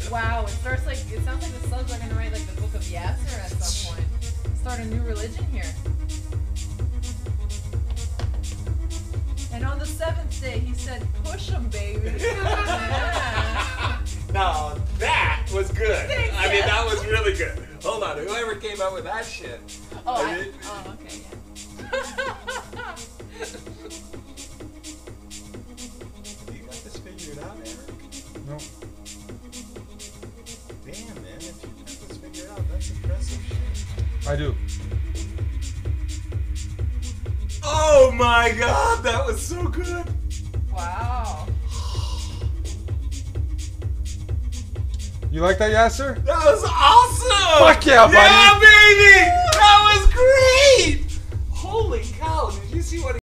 Wow, it sounds like the Subs are gonna write like the book of Yasser at some point. Start a new religion here. And on the 7th day, he said, "Push 'em, baby." Yeah. Now that was good. Thanks, I mean, yeah. that was really good. Hold on, whoever came up with that shit. Okay, yeah. You got this figured out, Eric? No. Damn, man, if you got this figured out, that's impressive shit. I do. Oh my god, that was so good. Wow. You like that, Yasser? That was awesome. Fuck yeah, buddy. Yeah, baby. That was great.